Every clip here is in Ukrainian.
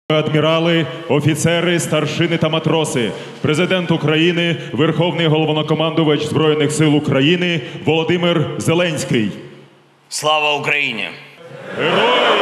Адмірали, офіцери, старшини та матроси, президент України, Верховний Головнокомандувач Збройних сил України Володимир Зеленський. Слава Україні! Героям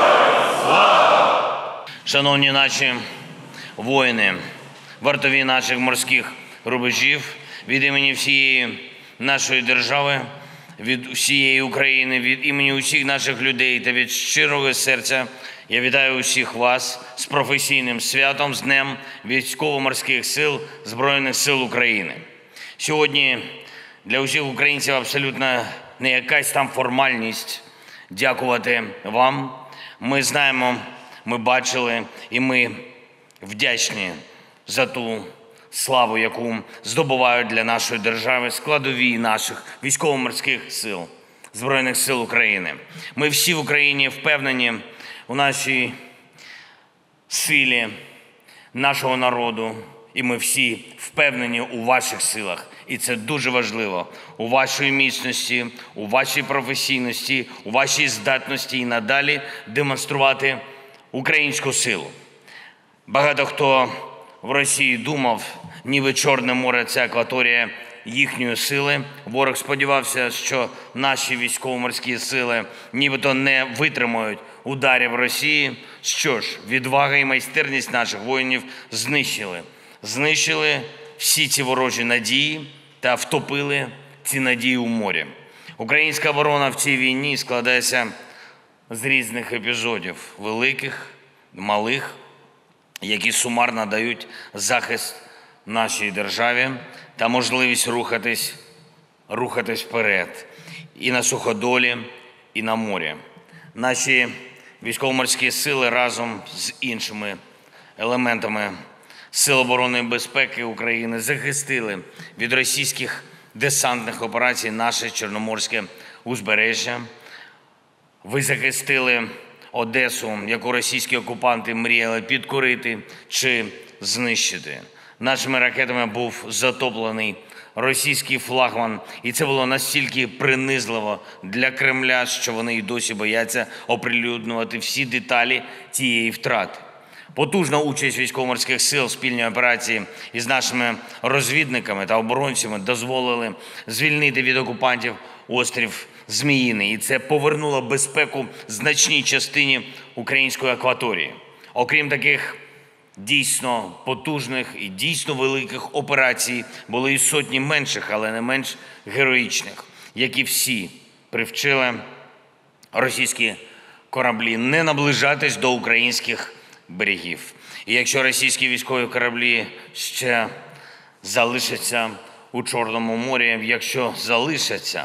слава! Шановні наші воїни, вартові наших морських рубежів, від імені всієї нашої держави, від всієї України, від імені усіх наших людей та від щирого серця я вітаю усіх вас з професійним святом, з Днем Військово-морських сил Збройних сил України. Сьогодні для усіх українців абсолютно не якась там формальність дякувати вам. Ми знаємо, ми бачили і ми вдячні за ту славу, яку здобувають для нашої держави складові наших військово-морських сил, Збройних сил України. Ми всі в Україні впевнені у нашій силі нашого народу, і ми всі впевнені у ваших силах. І це дуже важливо. У вашій міцності, у вашій професійності, у вашій здатності і надалі демонструвати українську силу. Багато хто в Росії думав, ніби Чорне море – це акваторія їхньої сили. Ворог сподівався, що наші військово-морські сили нібито не витримають ударів Росії. Що ж, відвага і майстерність наших воїнів знищили всі ці ворожі надії та втопили ці надії у морі. Українська оборона в цій війні складається з різних епізодів, великих, малих, які сумарно дають захист нашій державі та можливість рухатись вперед і на суходолі, і на морі. Наші військово-морські сили разом з іншими елементами Сил оборони і безпеки України захистили від російських десантних операцій наше Чорноморське узбережжя. Ви захистили Одесу, яку російські окупанти мріяли підкорити чи знищити. Нашими ракетами був затоплений російський флагман, і це було настільки принизливо для Кремля, що вони й досі бояться оприлюднювати всі деталі цієї втрати. Потужна участь військово-морських сил в спільній операції із нашими розвідниками та оборонцями дозволили звільнити від окупантів острів Зміїний. І це повернуло безпеку значній частині української акваторії. Окрім таких дійсно потужних і дійсно великих операцій, були і сотні менших, але не менш героїчних, які всі привчили російські кораблі не наближатись до українських берегів. І якщо російські військові кораблі ще залишаться у Чорному морі, якщо залишаться,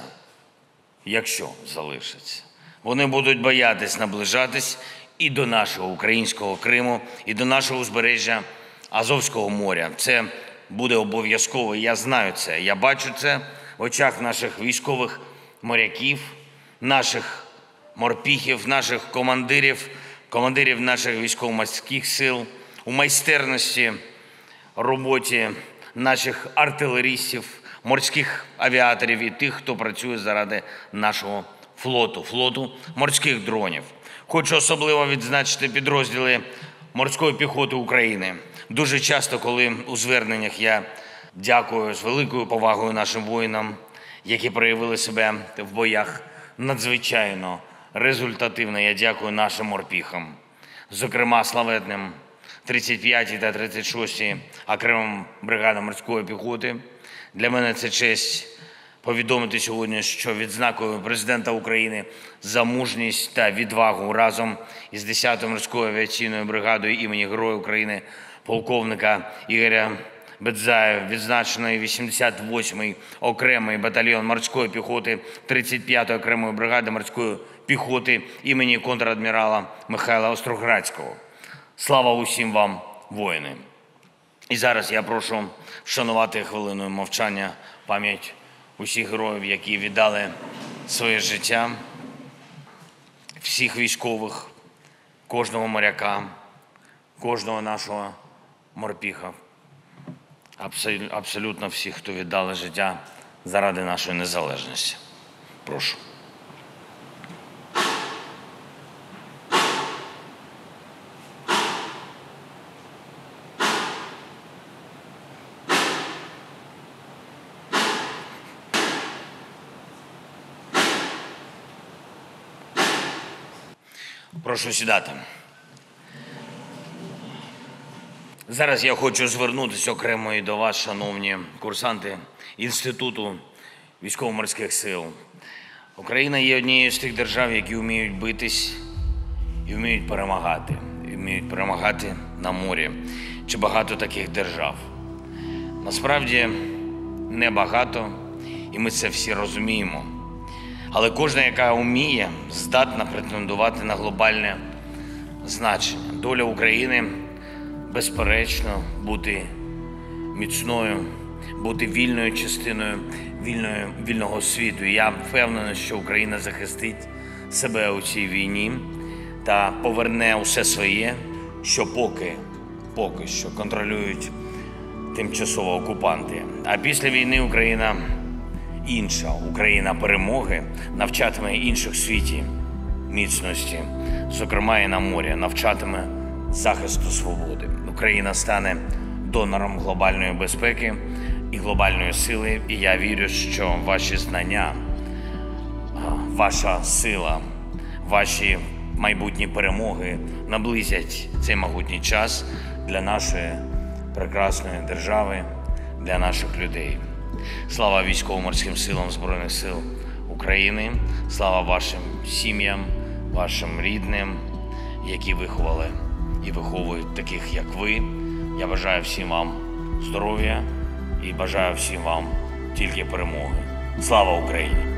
вони будуть боятись наближатись і до нашого українського Криму, і до нашого узбережжя Азовського моря. Це буде обов'язково, я знаю це, я бачу це в очах наших військових моряків, наших морпіхів, наших командирів наших військово-морських сил, у майстерності роботі наших артилерістів, морських авіаторів і тих, хто працює заради нашого флоту морських дронів. Хочу особливо відзначити підрозділи морської піхоти України. Дуже часто, коли у зверненнях я дякую з великою повагою нашим воїнам, які проявили себе в боях надзвичайно результативно, я дякую нашим морпіхам, зокрема славетним 35-й та 36-й окремим бригадам морської піхоти. Для мене це честь повідомити сьогодні, що відзнакою Президента України за мужність та відвагу разом із 10-ю морською авіаційною бригадою імені Героя України полковника Ігоря Бедзаєва відзначено 88-й окремий батальйон морської піхоти 35-ї окремої бригади морської піхоти імені контр-адмірала Михайла Остроградського. Слава усім вам, воїни! І зараз я прошу вшанувати хвилиною мовчання пам'ять усіх героїв, які віддали своє життя, всіх військових, кожного моряка, кожного нашого морпіха, абсолютно всіх, хто віддали життя заради нашої незалежності. Прошу. Прошу сідати. Зараз я хочу звернутися окремо і до вас, шановні курсанти Інституту військово-морських сил. Україна є однією з тих держав, які вміють битись і вміють перемагати. І вміють перемагати на морі. Чи багато таких держав? Насправді небагато, і ми це всі розуміємо. Але кожна, яка вміє, здатна претендувати на глобальне значення. Доля України, безперечно, бути міцною, бути вільною частиною вільного світу. І я впевнений, що Україна захистить себе у цій війні та поверне усе своє, що поки що контролюють тимчасово окупанти. А після війни Україна інша. Україна перемоги навчатиме інших в світі міцності, зокрема і на морі, навчатиме захисту свободи. Україна стане донором глобальної безпеки і глобальної сили. І я вірю, що ваші знання, ваша сила, ваші майбутні перемоги наблизять цей могутній час для нашої прекрасної держави, для наших людей. Слава військово-морським силам Збройних сил України, слава вашим сім'ям, вашим рідним, які виховали і виховують таких, як ви. Я бажаю всім вам здоров'я і бажаю всім вам тільки перемоги. Слава Україні!